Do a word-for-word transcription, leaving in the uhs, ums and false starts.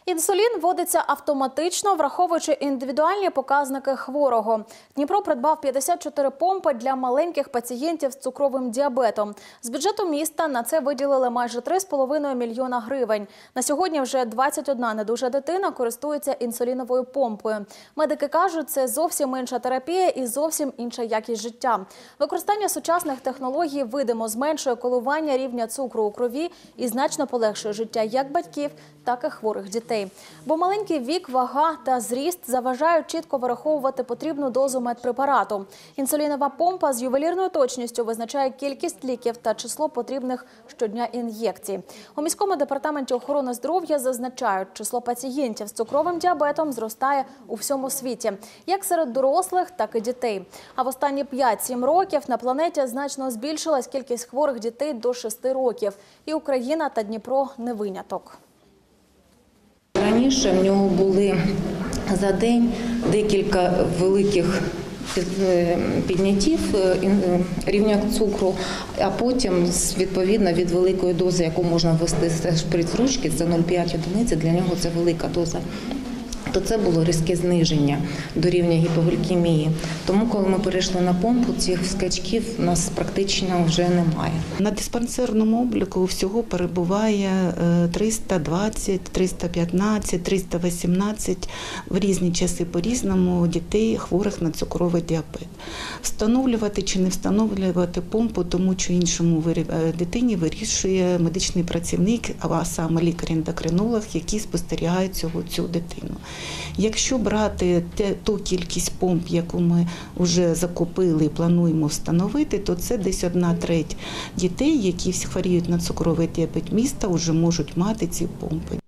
Інсулін вводиться автоматично, враховуючи індивідуальні показники хворого. Дніпро придбав п'ятдесят чотири помпи для маленьких пацієнтів з цукровим діабетом. З бюджету міста на це виділили майже три з половиною мільйона гривень. На сьогодні вже двадцять одна недужа дитина користується інсуліновою помпою. Медики кажуть, це зовсім інша терапія і зовсім інша якість життя. Використання сучасних технологій видимо зменшує коливання рівня цукру у крові і значно полегшує життя як батьків, так і хворих дітей. Бо маленький вік, вага та зріст заважають чітко вираховувати потрібну дозу медпрепарату. Інсулінова помпа з ювелірною точністю визначає кількість ліків та число потрібних щодня ін'єкцій. У міському департаменті охорони здоров'я зазначають, число пацієнтів з цукровим діабетом зростає у всьому світі, як серед дорослих, так і дітей. А в останні п'ять-сім років на планеті значно збільшилась кількість хворих дітей до шести років. І Україна та Дніпро не виняток. Раніше в нього були за день декілька великих підняттів рівня цукру, а потім, відповідно, від великої дози, яку можна ввести з шприц-ручки, це нуль цілих п'ять одиниці, для нього це велика доза, то це було різке зниження до рівня гіпоглікемії. Тому, коли ми перейшли на помпу, цих скачків у нас практично вже немає. На диспансерному обліку всього перебуває триста двадцять, триста п'ятнадцять, триста вісімнадцять в різні часи по-різному дітей, хворих на цукровий діабет. Встановлювати чи не встановлювати помпу тому чи іншому дитині вирішує медичний працівник, а саме лікар-ендокринолог, який спостерігає цього, цю дитину. Якщо брати ту кількість помп, яку ми вже закупили і плануємо встановити, то це десь одна треть дітей, які хворіють на цукровий діабет міста, вже можуть мати ці помпи.